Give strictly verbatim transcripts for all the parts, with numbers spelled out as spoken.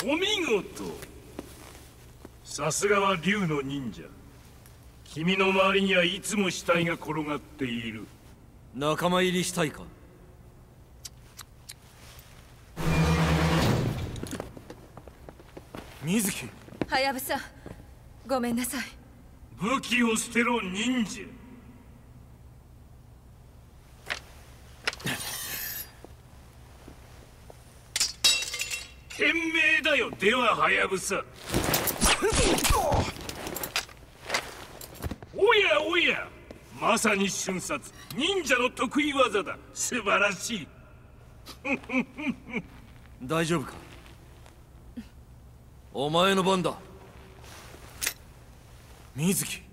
お見事。さすがは竜の忍者。君の周りにはいつも死体が転がっている。 仲間入りしたいか。水木。 はやぶさ、ごめんなさい。 武器を捨てろ忍者。賢明だよ。でははやぶさ。おやおや、まさに瞬殺。忍者の得意技だ。素晴らしい。 大丈夫か。お前の番だ。水木。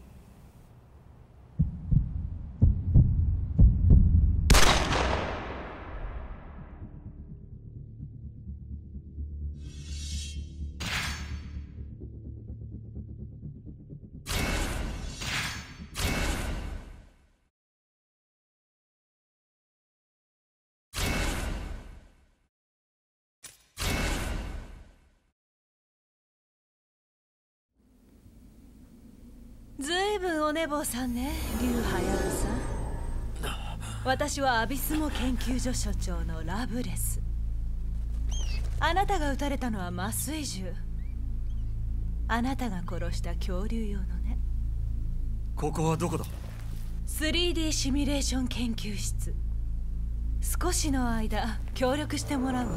ずいぶんお寝坊さんね、竜はやぶさ。私はアビスモ研究所所長のラブレス。あなたが撃たれたのは麻酔銃。あなたが殺した恐竜用のね。 ここはどこだ。 スリーディー シミュレーション研究室。少しの間協力してもらうわ。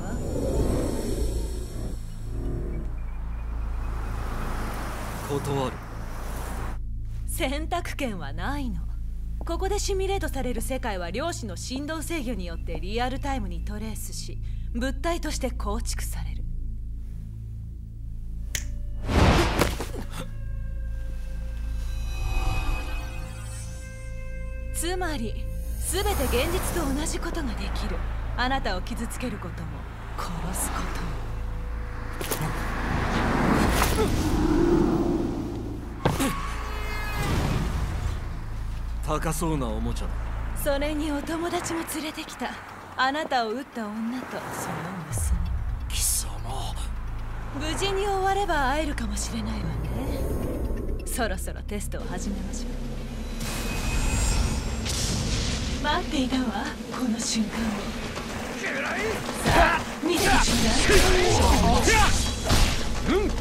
断る。 選択権はないの。ここでシミュレートされる世界は量子の振動制御によってリアルタイムにトレースし、物体として構築される。つまり全て現実と同じことができる。あなたを傷つけることも殺すことも。 高そうなおもちゃだ。 それにお友達も連れてきた。あなたを撃った女とその娘。 貴様。 無事に終われば会えるかもしれないわね。そろそろテストを始めましょう。待っていたわ、この瞬間を。さあ見てちょうだい。うん。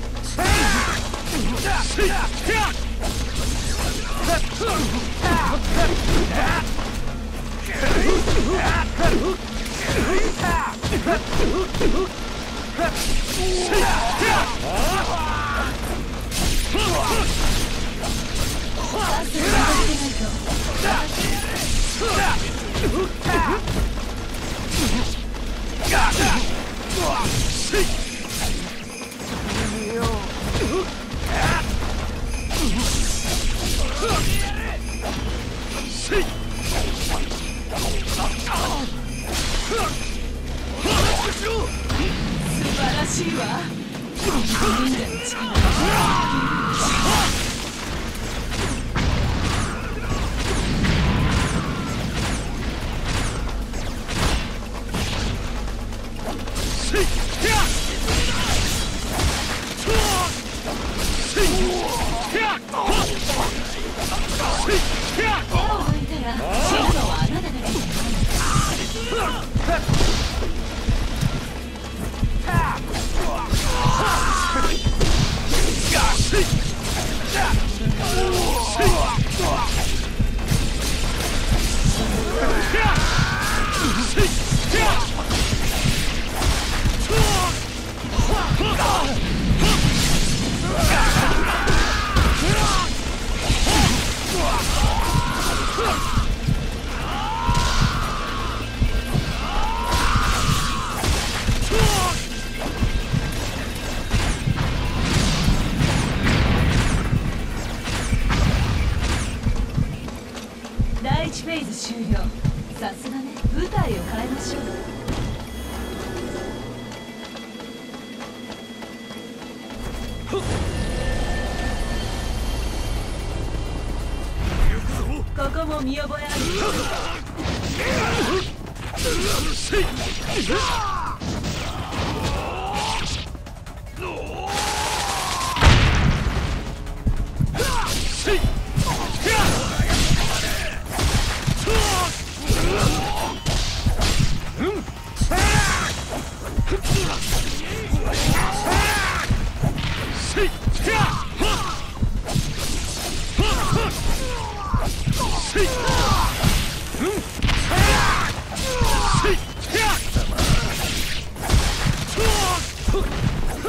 素晴らしいわ。忍者の力。第一フェーズ終了。さすがね、舞台を変えましょう。ここも見覚えある。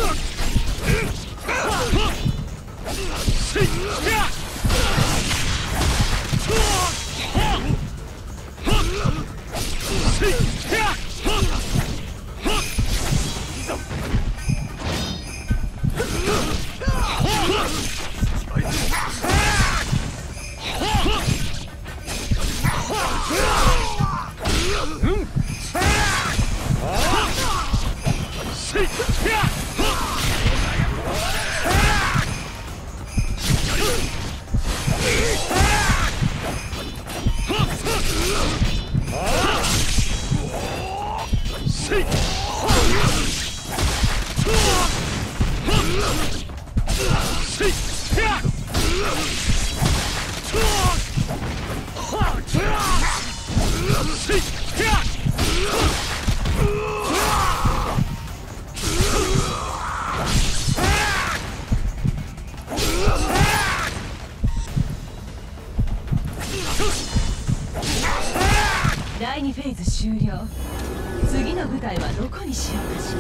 だいにフェーズ終了。次の舞台はどこにしようかしら。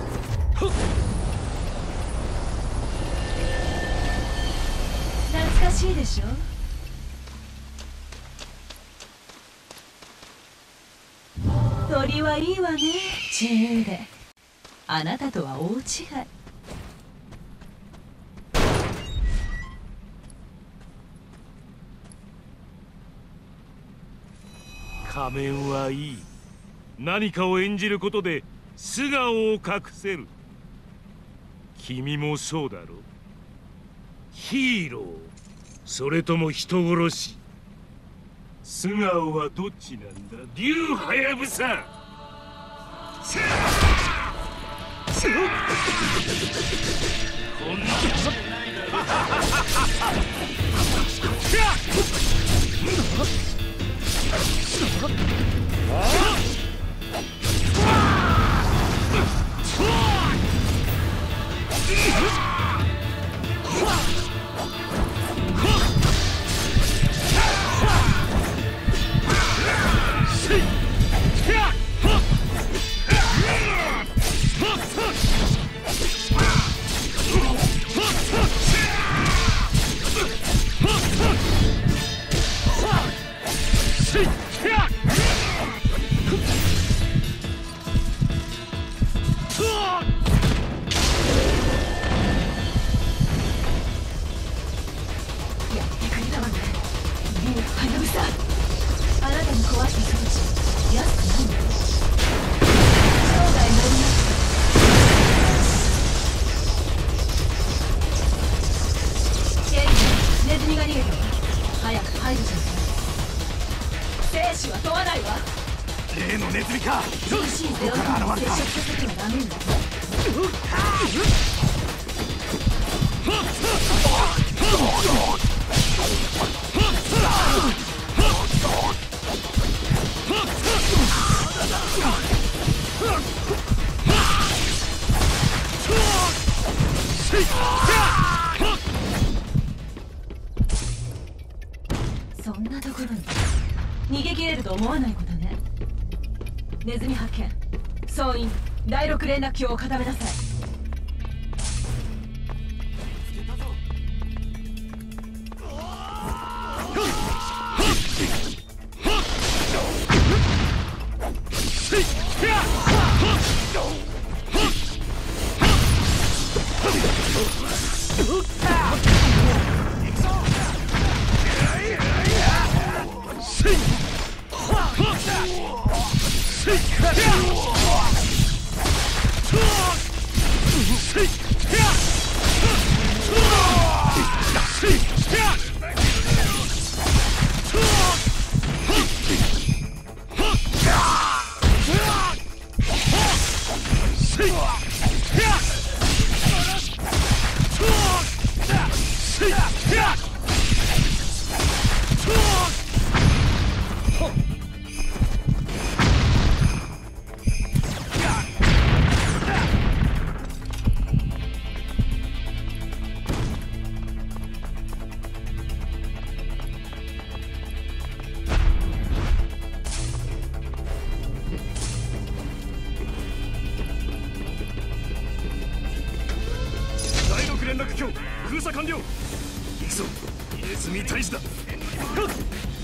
懐かしいでしょ。鳥はいいわね、自由で。あなたとは大違い。 仮面はいい。何かを演じることで素顔を隠せる。君もそうだろ。ヒーロー、それとも人殺し。素顔はどっちなんだ、竜はやぶさ。こんなことないだろ。 例のネズミか。どこから現れた。 そんなところに逃げ切れると思わないことね。ネズミ発見。総員だいろく連絡橋を固めなさい。 標封鎖完了。行くぞネズミ退治だ。はっ